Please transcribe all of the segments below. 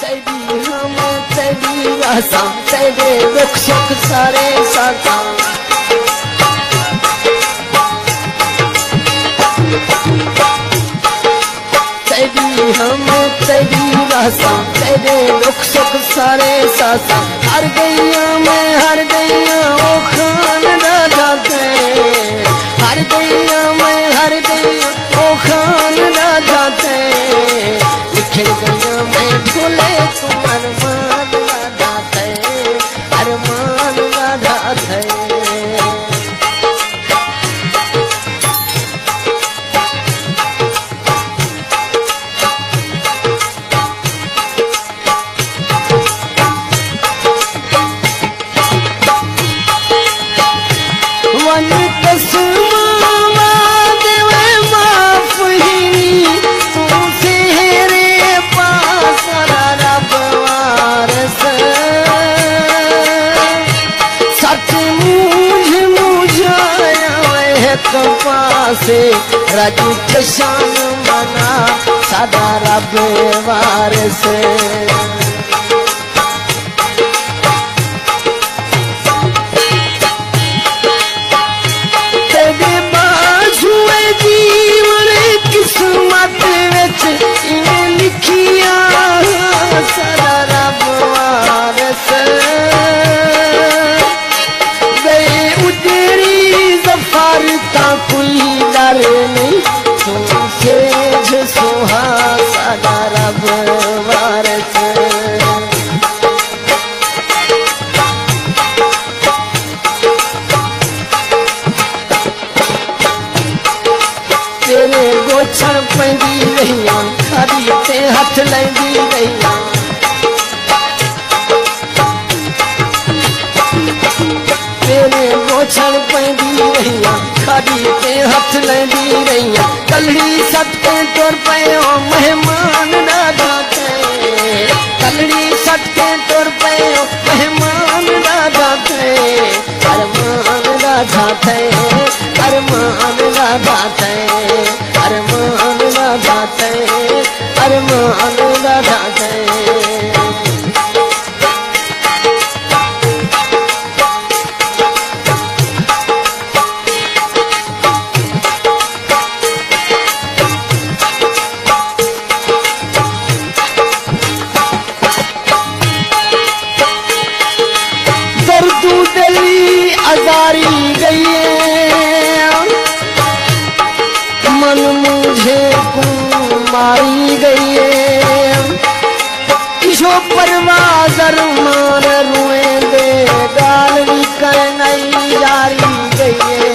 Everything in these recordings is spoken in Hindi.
तेरी हम तेरी आसा तेरे दुख सुख सारे साथा तेरी हम तेरी आसा तेरे दुख सुख सारे सासा हर गैया मैं हर गैया ओ खान राजा ते हर गैया मैं हर गैया ओ खान राजा ते लिखे गैया मैं भूले तुम अरमान राधा थे अरमान राधा थे वन कसमा देवे माफ ही तुमसे रे पास रब वारस सच मुझ मुझाया है कपासे राजू चशान मना सदा रब वारस जीवन किस्मत विच इवें लिखिया सदा रब वारस गए उजड़ी ज़फ़र का कोई डर नहीं तुमसे जो सुहा सदा रब वारस तेरे गोछण पैंदी रहिया खादी ते हथ लैंदी रहिया तेरे गोछण पैंदी रहिया खादी ते हथ लैंदी रहिया कलड़ी सट के तुर पयो मेहमान राधा ते कलड़ी सट के तुर पयो मेहमान राधा ते अरमान राधा थे अरमान राधा थे अरमान राधा थे अरमान राधा थे दर्दू दिली अजारी गई मन मुझे मारी गई किशो परवाज अरमान रुए दे गाल भी कर नहीं जारी गई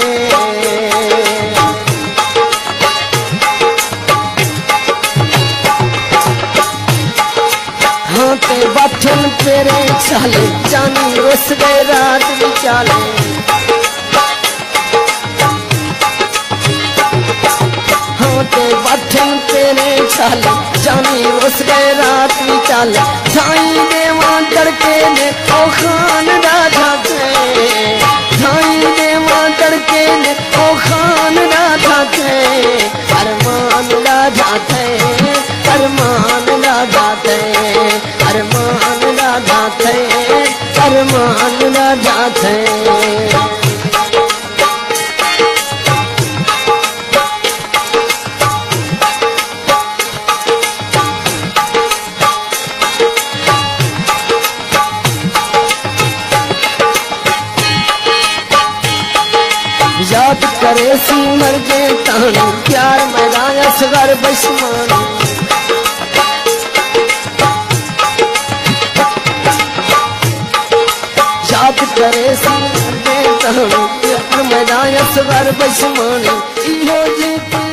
हाँ ते बाठन पेरे चाले जानी रुस गए रात भी चाले ते बाठन तेरे चाले जानी रुस गए रात भी चाले झाई देवा डरके ने ओ खान राधा थे झाई देवा डरके ने ओ खान राधा थे अरमान राधा थे अरमान राधा थे अरमान राधा थे अरमान राधा थे याद करे सी मर गए तानी प्यार मैदान असगर बशमान याद करे सी मर गए तानी प्यार मैदान असगर बशमान इहो जे